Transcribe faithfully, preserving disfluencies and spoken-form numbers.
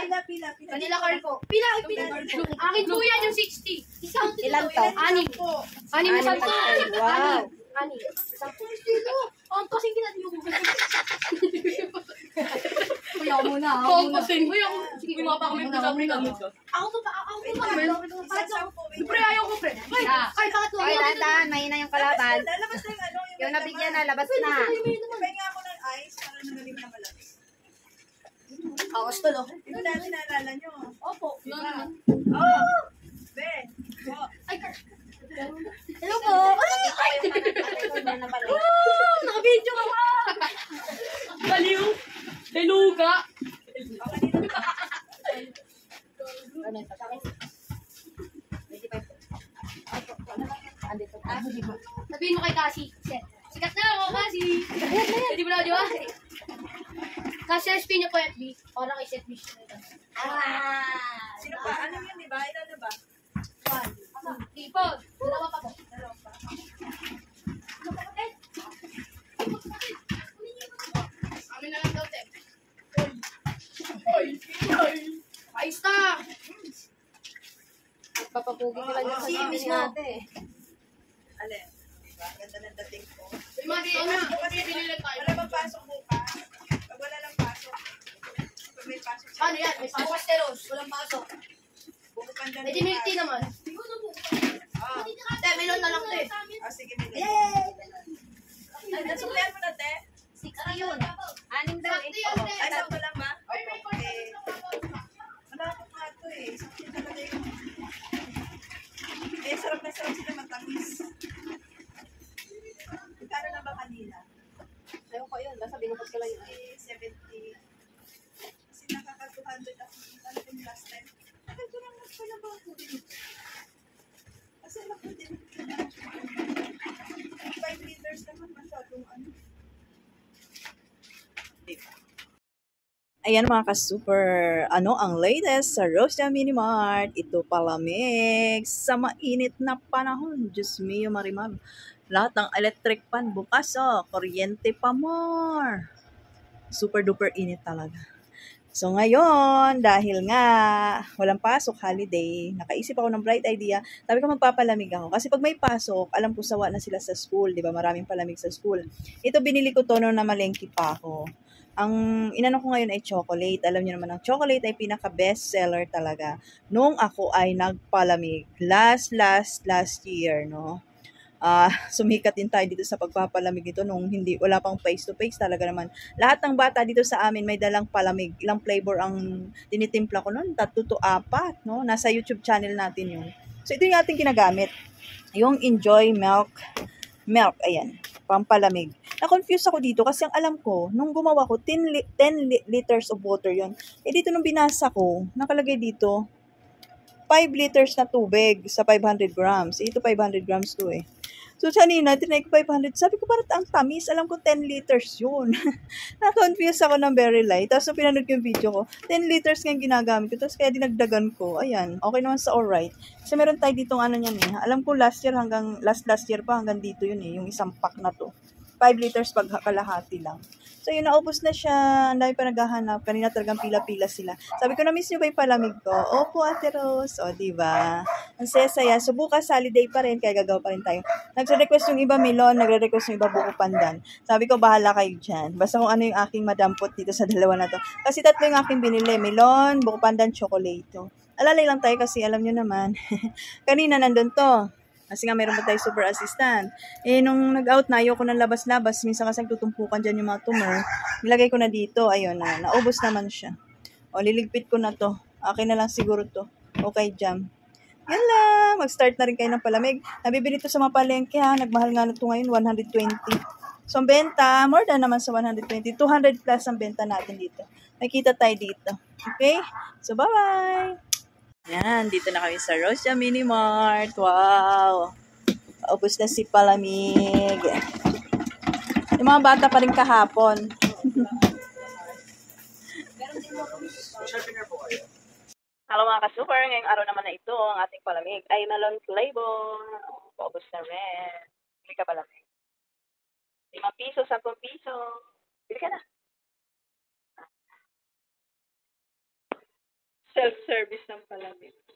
Pila, pila, pila. Kanila card ko. Pila, pila. Akin po yan yung sixty. Ilan to? Anim. Anim na sampo. Wow. Anim. Sampo. Ang kasing kinat yung. Kuya ako muna. Ako muna. Kuya ako. Sige, mga pa kami sa Africa. Ako to pa. Ako to pa. Pre, ayaw ko pre. Ay, bakit to? Ay, dahan-dahan. Mahina yung kalaban. Lalabas na yung ano. Yung nabigyan na, labas na. Pahinga ako ng ice para nagaling na malamig. Ako gusto no. Ito dati naalala nyo. Opo. Oh! Be! Oh. Ay, Kar. Hello po. Ay! Oh, naka-video ka ba? Baliw. Beluga. Ako dito. Sabihin mo kay Cassie. Sikat na ako, Cassie. Hindi mo na, di ba? Kasi S P niyo po F B. Para kay Seth Bish. Ah. Sino pa? Ano yun, di ba? Ito na ba? One. Tipod. Dalawa pa po. Dalawa pa. Amin na lang daw, Tek. Oy! Oy! Ayos na! Papapugi ko lang yung Si sasabi mismo. natin. Alin? Diba? Ganda ng dating ko. May mga dito na. Pinili tayo. Wala bang pasok bukas? Pag wala lang pasok. Pag may pasok siya. Paano yan? May pasok steros. Walang pasok. Bukupan dyan. May milk tea naman. Ah, Te, melon na lang, te. ah, sige, may Yay! Ay, nasuklihan mo na, te? sixty yun. Anim daw eh. Ay, sakto lang ba? Ay, may Okay. Wala akong nga ito eh. Sakto talaga yung... Eh, sarap na sarap sila matamis. Magkano na ba kanina? Ayaw ko yun. Basta binukot ko lang yun. Eh, seventy. Kasi nakaka-two hundred ako. Ano yung last time? Tagal ko lang mas pala ba ako? Kasi alam ko din. five liters naman masyadong ano. Ayan mga ka-super, ano ang latest sa Rosia Mini Mart? Ito palamig sa mainit na panahon. Diyos mio marimar. Lahat ng electric pan bukas oh, kuryente pa more. Super duper init talaga. So ngayon, dahil nga walang pasok, holiday, nakaisip ako ng bright idea. Sabi ko magpapalamig ako. Kasi pag may pasok, alam ko sawa na sila sa school, di ba? Maraming palamig sa school. Ito binili ko to noong namalengke pa ako. Ang inano ko ngayon ay chocolate. Alam niyo naman, ang chocolate ay pinaka-best seller talaga. Noong ako ay nagpalamig. Last, last, last year, no? Ah, sumikat din tayo dito sa pagpapalamig ito nung hindi wala pang face to face talaga naman. Lahat ng bata dito sa amin may dalang palamig. Ilang flavor ang tinitimpla ko noon? Tatlo to apat, no? Nasa YouTube channel natin 'yun. So ito yung ating ginagamit. Yung Enjoy Milk Milk, ayan, pampalamig. Na-confuse ako dito kasi ang alam ko, nung gumawa ko, ten, li- ten li- liters of water yon. Eh dito nung binasa ko, nakalagay dito, five liters na tubig sa five hundred grams. Ito five hundred grams to eh. So, kanina, tinay ko five hundred. Sabi ko, parang ang tamis. Alam ko, ten liters yun. Na-confuse ako ng very light. Tapos, nung pinanood ko yung video ko, ten liters nga yung ginagamit ko. Tapos, kaya dinagdagan ko. Ayan, okay naman sa alright. Kasi meron tayo ditong ano yan eh. Alam ko, last year hanggang, last last year pa hanggang dito yun eh. Yung isang pack na to. five liters pag kalahati lang. So, yun, naubos na siya. Ang dami pa naghahanap. Kanina talagang pila-pila sila. Sabi ko, na-miss nyo ba yung palamig ko? Opo, Ate Rose. O, diba? Ang saya-saya. So, bukas, holiday pa rin. Kaya gagawa pa rin tayo. Nagre-request yung iba melon. Nagre-request yung iba buko pandan. Sabi ko, bahala kayo dyan. Basta kung ano yung aking madampot dito sa dalawa na to. Kasi tatlo yung aking binili. Melon, buko pandan, chocolate. Alalay lang tayo kasi alam nyo naman. Kanina, nandun to. Kasi nga meron ba tayo super assistant. Eh, nung nag-out na, ayoko ng labas-labas. Minsan kasi tutumpukan dyan yung mga tumor. Nilagay ko na dito. Ayun na. Naubos naman siya. O, liligpit ko na to. Akin na lang siguro to. Okay, jam. Yan lang. Mag-start na rin kayo ng palamig. Nabibili to sa mga palengke ha. Nagmahal nga na to ngayon. one hundred twenty. So, ang benta, more than naman sa one hundred twenty. two hundred plus ang benta natin dito. Nakita tayo dito. Okay? So, bye-bye! Yan, dito na kami sa Rosia Mini Mart. Wow! Paubos na si palamig. Yung mga bata pa rin kahapon. Hello mga ka-super. Ngayong araw naman na ito, ang ating palamig ay melon flavor. Paubos na rin. Bili ka palamig. limang piso, sampung piso. Bili ka na. Self-service ng palamig.